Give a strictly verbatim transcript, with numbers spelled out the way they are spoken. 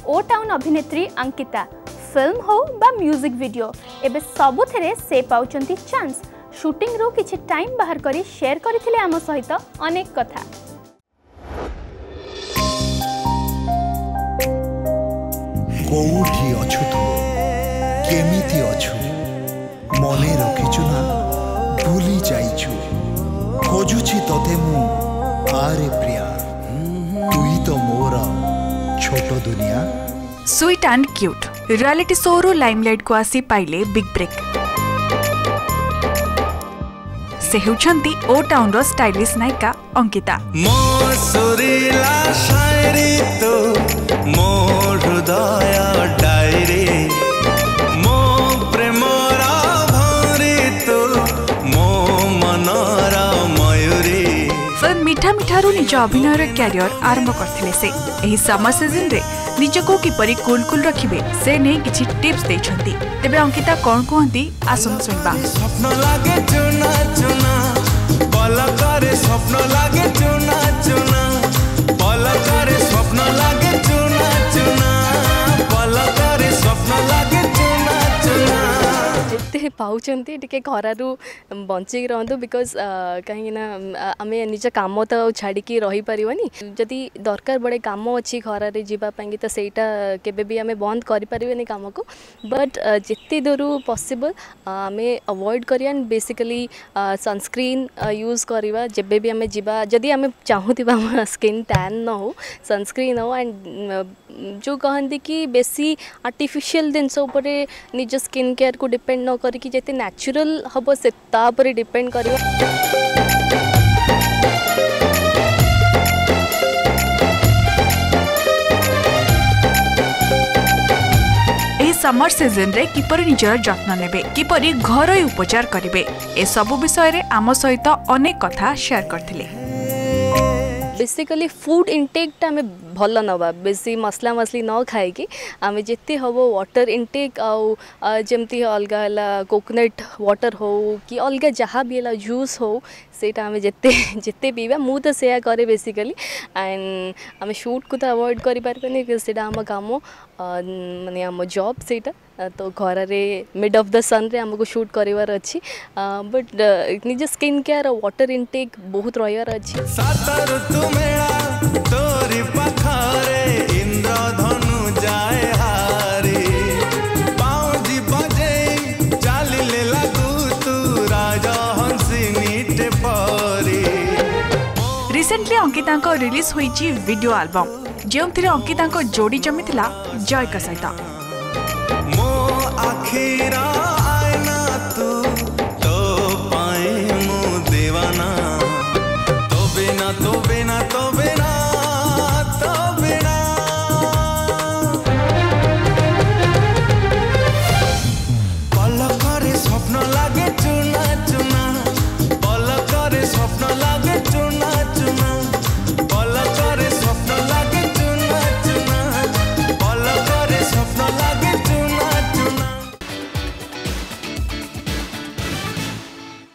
ओ town अभिनेत्री Ankita film हो बा म्यूजिक वीडियो एबे सबुथिरे से पाउचंती चांस शूटिंग रो किछि टाइम बाहर करी शेयर करथिले आम सहित अनेक कथा। कोठी अछु तू केमिति अछु मने रखिछु ना भूली जाइछु खोजुछि तते मु आरे प्रिया तुई तो मोरा छोटो दुनिया। Sweet and cute reality show रो लाइमलाइट को आसी पाइले बिग ब्रेक। से हेउछंती ओ टाउन रो स्टाइलिश नायिका अंकिता। मो सुरीला शायरी तो मो हृदय डायरी मो प्रेमरा भरी तो मो मनरा मयूरी। फिल्म मीठा मिठारू निज अभिनय कैरियर आरंभ करथिले से एही समर सीजन रे निजको किपरि कूल कूल रखिबे से नै किछि टिप्स दैछंती। तेबे अंकिता कोन कोहंती आसन सुनबा। स्वप्न लागे चुना चुना पलकरे स्वप्न लागे चुना चुना पलकरे स्वप्न लागे चुना चुना पलकरे स्वप्न लागे चुना चुना। एते पाउचंती टिके घरारू बंची रहंतु बिकॉज कहीं ना आमे निज काम तो छाड़ी की रही परिवनी जदि दरकार बड़े काम अच्छी घर रे जीवा पांगी तो सेटा केबे भी आमे बंद करि परिवनी काम को बट जिते दूर पॉसिबल आमे अवॉइड करिया बेसिकली सनस्क्रीन यूज करवा जेबे भी आमे जीवा जदि आमे चाहूतिबा हम स्किन टैन न हो सनस्क्रीन हो एंड जो कहंती कि बेसी आर्टिफिशियल जिनस ऊपर निज स्किन केयर को डिपेंड न करिकी जेते नेचुरल हबो से ता पर डिपेंड करियो। एही समर सीजन रे किपरि निजर जत्न नेबे किपरि घरोई उपचार करिवे ए सब विषय रे आम सहित अनेक कथा शेयर करथिले। बेसिकली फूड इनटेक टा हमें भल नवा बेसी मसला मसली न खाए कि आमे जिते हम वाटर इनटेक आउ जमती अलगा है कोकोनट वाटर हो कि अलगा जहाँ भी है जूस हो सेटा आमे जिते जिते पीवा मु तो सेया करे बेसिकली एंड आमे शूट को तो अवॉइड करि पारबेनी कि सेटा हम काम माने हम जॉब सेटा तो घर रे मिड ऑफ द सन रे हमको शूट करिवार अछि बट निज स्किन केयर वाटर इनटेक बहुत रहिवार अछि। सातर तू मेरा तोरी पखारे इंद्रधनु जाए हारी पाउजी बजे चाली ले लागू तू राजा हंसिनी टे परी। रिसेंटली अंकिता को रिलीज होईची वीडियो एल्बम जेउथिरे अंकिता को जोड़ी जमिथिला जय का सहित। मो आखिरा